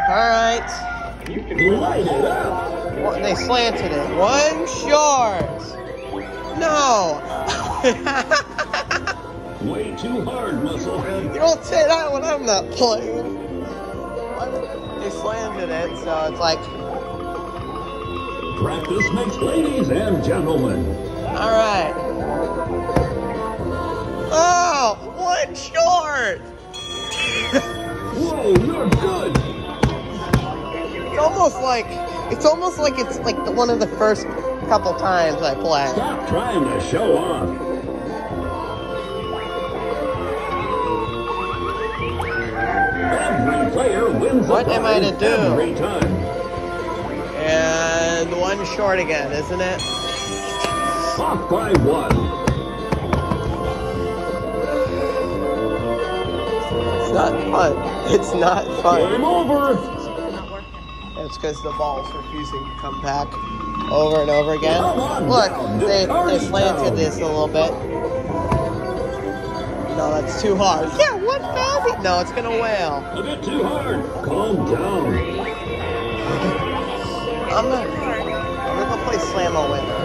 Alright. Light it up. Well, they slanted it. One short. No. Way too hard, musclehead. You don't say that when I'm not playing. They slanted it, so it's like... Practice makes ladies and gentlemen. Alright. Oh, one short. Whoa, you're good. It's almost like it's like one of the first couple times I play. Stop trying to show off. Every player wins. What am I to do? Every time. And one short again, isn't it? Off by one. It's not fun. It's not fun. Game over. It's because the ball's refusing to come back over and over again. Come on Look, down, they Cardi slanted down. this a little bit. No, that's too hard. Yeah, what foul? No, it's gonna wail. A bit too hard. Calm down. I'm gonna go play Slam-O winner.